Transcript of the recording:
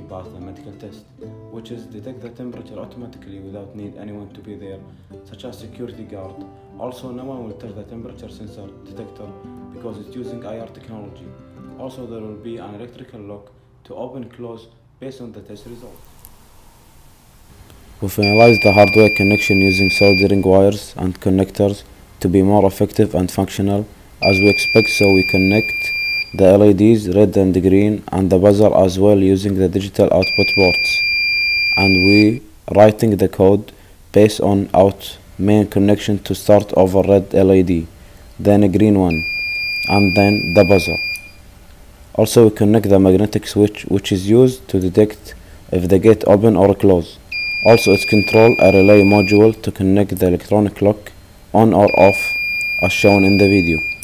pass the medical test, which is detect the temperature automatically without need anyone to be there, such as security guard. Also, no one will touch the temperature sensor detector because it's using IR technology. Also, there will be an electrical lock to open and close based on the test result. We finalized the hardware connection using soldering wires and connectors to be more effective and functional as we expect, so we connect the LEDs red and green and the buzzer as well using the digital output ports, and we writing the code based on out main connection to start over red LED, then a green one, and then the buzzer. Also, we connect the magnetic switch which is used to detect if the gate open or close. Also, it's control a relay module to connect the electronic lock on or off as shown in the video.